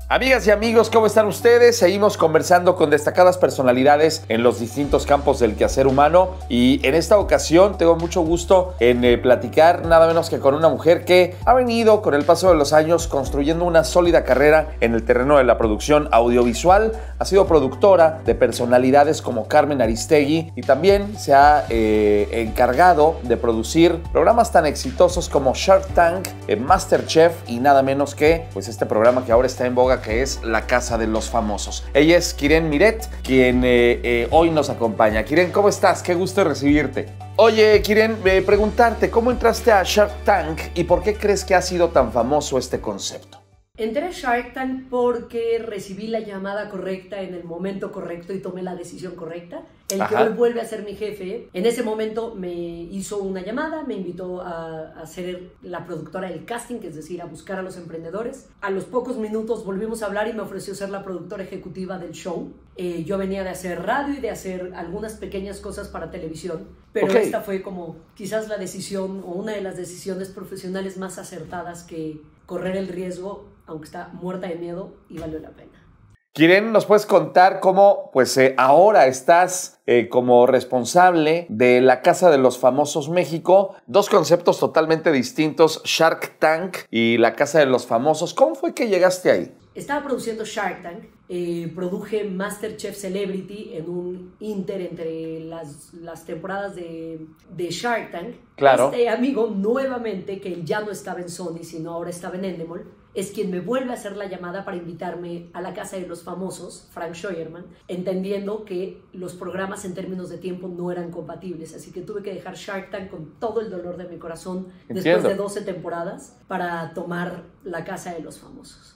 Amigas y amigos, ¿cómo están ustedes? Seguimos conversando con destacadas personalidades en los distintos campos del quehacer humano y en esta ocasión tengo mucho gusto en platicar nada menos que con una mujer que ha venido con el paso de los años construyendo una sólida carrera en el terreno de la producción audiovisual. Ha sido productora de personalidades como Carmen Aristegui y también se ha encargado de producir programas tan exitosos como Shark Tank, MasterChef y nada menos que pues este programa que ahora está en boga, que es La Casa de los Famosos. Ella es Kiren Miret, quien hoy nos acompaña. Kiren, ¿cómo estás? Qué gusto recibirte. Oye, Kiren, preguntarte, ¿cómo entraste a Shark Tank y por qué crees que ha sido tan famoso este concepto? Entré a Shark Tank porque recibí la llamada correcta en el momento correcto y tomé la decisión correcta. El que hoy vuelve a ser mi jefe, en ese momento me hizo una llamada, me invitó a ser la productora del casting, es decir, a buscar a los emprendedores. A los pocos minutos volvimos a hablar y me ofreció ser la productora ejecutiva del show. Yo venía de hacer radio y de hacer algunas pequeñas cosas para televisión, pero esta fue como quizás la decisión o una de las decisiones profesionales más acertadas, que correr el riesgo, aunque está muerta de miedo, y valió la pena. Kiren, ¿nos puedes contar cómo ahora estás como responsable de La Casa de los Famosos México? Dos conceptos totalmente distintos, Shark Tank y La Casa de los Famosos. ¿Cómo fue que llegaste ahí? Estaba produciendo Shark Tank, produje MasterChef Celebrity en un inter entre las temporadas de Shark Tank. Claro. Este amigo, nuevamente, que ya no estaba en Sony, sino ahora estaba en Endemol, es quien me vuelve a hacer la llamada para invitarme a La Casa de los Famosos, Frank Scheuermann, entendiendo que los programas en términos de tiempo no eran compatibles. Así que tuve que dejar Shark Tank con todo el dolor de mi corazón después de 12 temporadas para tomar La Casa de los Famosos.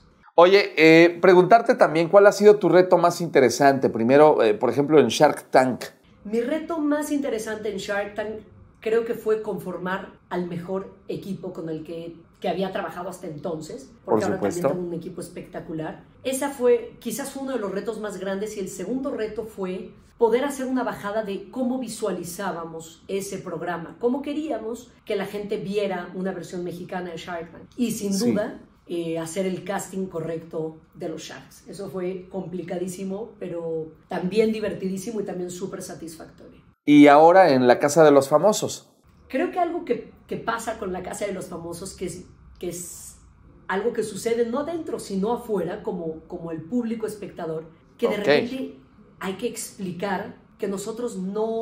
Oye, preguntarte también, ¿cuál ha sido tu reto más interesante? Primero, por ejemplo, en Shark Tank. Mi reto más interesante en Shark Tank creo que fue conformar al mejor equipo con el que había trabajado hasta entonces, porque ahora también tengo un equipo espectacular. Esa fue quizás uno de los retos más grandes, y el segundo reto fue poder hacer una bajada de cómo visualizábamos ese programa, cómo queríamos que la gente viera una versión mexicana de Shark Tank. Y sin duda, hacer el casting correcto de los Sharks. Eso fue complicadísimo, pero también divertidísimo y también súper satisfactorio. Y ahora en La Casa de los Famosos. Creo que algo que pasa con La Casa de los Famosos, que es algo que sucede no dentro, sino afuera, como el público espectador, que de repente hay que explicar que nosotros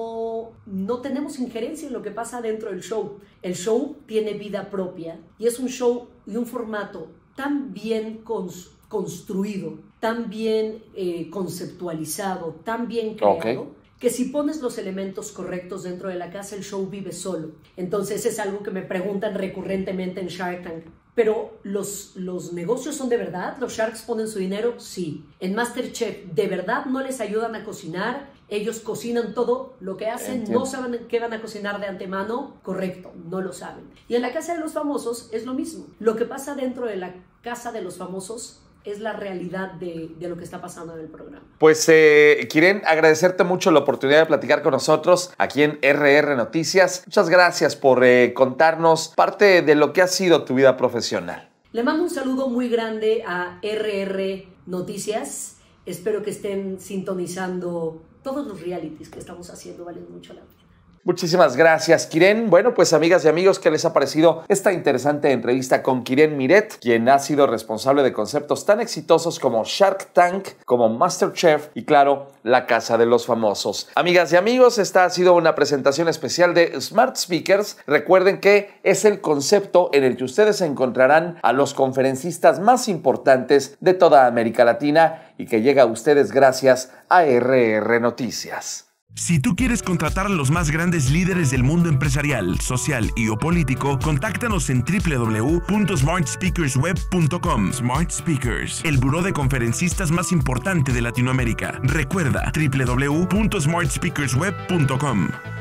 no tenemos injerencia en lo que pasa dentro del show. El show tiene vida propia y es un show y un formato tan bien construido, tan bien conceptualizado, tan bien creado, que si pones los elementos correctos dentro de la casa, el show vive solo. Entonces es algo que me preguntan recurrentemente en Shark Tank. ¿Pero los negocios son de verdad? ¿Los Sharks ponen su dinero? Sí. En MasterChef, ¿de verdad no les ayudan a cocinar? Ellos cocinan todo lo que hacen. Entiendo. ¿No saben qué van a cocinar de antemano? Correcto, no lo saben. Y en La Casa de los Famosos es lo mismo. Lo que pasa dentro de La Casa de los Famosos es la realidad de lo que está pasando en el programa. Pues, Kiren, agradecerte mucho la oportunidad de platicar con nosotros aquí en RR Noticias. Muchas gracias por contarnos parte de lo que ha sido tu vida profesional. Le mando un saludo muy grande a RR Noticias. Espero que estén sintonizando todos los realities que estamos haciendo, valen mucho la pena. Muchísimas gracias, Kiren. Bueno, pues amigas y amigos, ¿qué les ha parecido esta interesante entrevista con Kiren Miret, quien ha sido responsable de conceptos tan exitosos como Shark Tank, como MasterChef y, claro, La Casa de los Famosos? Amigas y amigos, esta ha sido una presentación especial de Smart Speakers. Recuerden que es el concepto en el que ustedes encontrarán a los conferencistas más importantes de toda América Latina y que llega a ustedes gracias a RR Noticias. Si tú quieres contratar a los más grandes líderes del mundo empresarial, social y o político, contáctanos en www.smartspeakersweb.com. Smart Speakers, el buró de conferencistas más importante de Latinoamérica. Recuerda, www.smartspeakersweb.com.